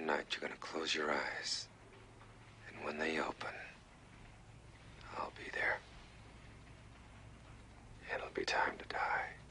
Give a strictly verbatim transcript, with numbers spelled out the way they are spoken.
One night you're gonna close your eyes, and when they open, I'll be there. It'll be time to die.